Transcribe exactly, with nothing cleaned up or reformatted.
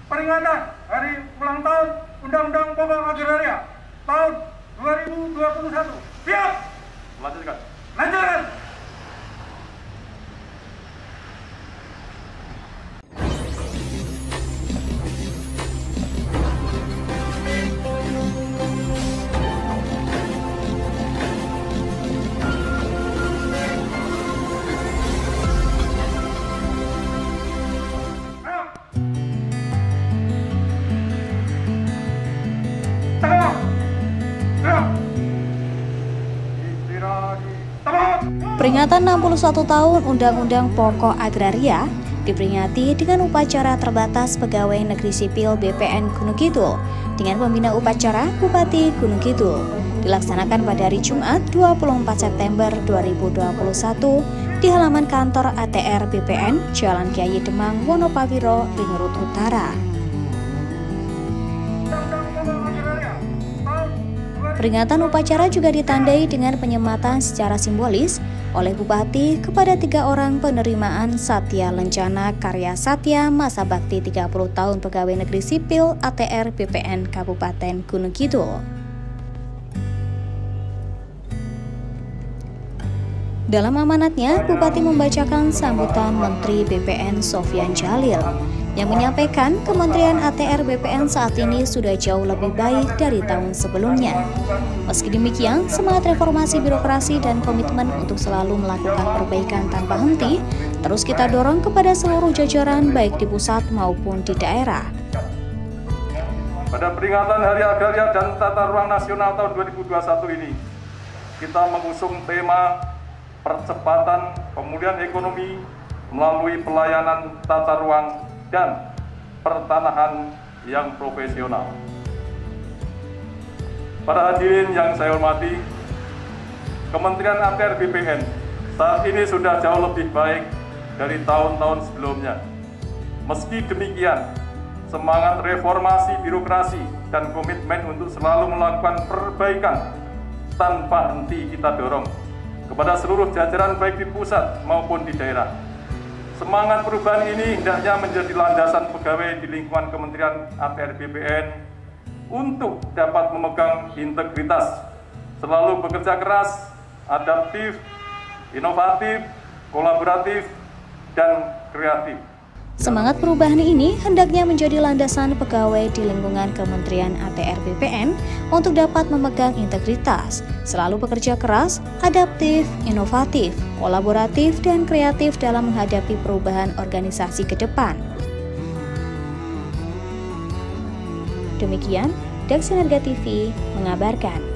peringatan Hari Ulang Tahun Undang-Undang Pokok Agraria tahun dua ribu dua puluh satu. Siap. Lanjutkan. Lanjutkan. Peringatan enam puluh satu tahun Undang-Undang Pokok Agraria diperingati dengan upacara terbatas Pegawai Negeri Sipil B P N Gunung Kidul dengan pembina upacara Bupati Gunung Kidul dilaksanakan pada hari Jumat dua puluh empat September dua ribu dua puluh satu di halaman kantor A T R B P N Jalan Kyai Demang, Wonopawiro, Ringerut Utara. Peringatan upacara juga ditandai dengan penyematan secara simbolis oleh Bupati kepada tiga orang penerimaan Satya Lencana Karya Satya Masa Bakti tiga puluh tahun Pegawai Negeri Sipil A T R B P N Kabupaten Gunung Kidul. Dalam amanatnya, Bupati membacakan sambutan Menteri B P N Sofyan Djalil yang menyampaikan Kementerian A T R B P N saat ini sudah jauh lebih baik dari tahun sebelumnya. Meski demikian, semangat reformasi birokrasi dan komitmen untuk selalu melakukan perbaikan tanpa henti terus kita dorong kepada seluruh jajaran baik di pusat maupun di daerah. Pada peringatan Hari Agraria dan Tata Ruang Nasional tahun dua ribu dua puluh satu ini, kita mengusung tema percepatan pemulihan ekonomi melalui pelayanan tata ruang dan pertanahan yang profesional. Para hadirin yang saya hormati, Kementerian A T R B P N saat ini sudah jauh lebih baik dari tahun-tahun sebelumnya. Meski demikian, semangat reformasi birokrasi dan komitmen untuk selalu melakukan perbaikan tanpa henti kita dorong kepada seluruh jajaran baik di pusat maupun di daerah. Semangat perubahan ini hendaknya menjadi landasan pegawai di lingkungan Kementerian A T R B P N untuk dapat memegang integritas, selalu bekerja keras, adaptif, inovatif, kolaboratif, dan kreatif. Semangat perubahan ini hendaknya menjadi landasan pegawai di lingkungan Kementerian A T R B P N untuk dapat memegang integritas, selalu bekerja keras, adaptif, inovatif, kolaboratif, dan kreatif dalam menghadapi perubahan organisasi ke depan. Demikian, Daxinerga T V mengabarkan.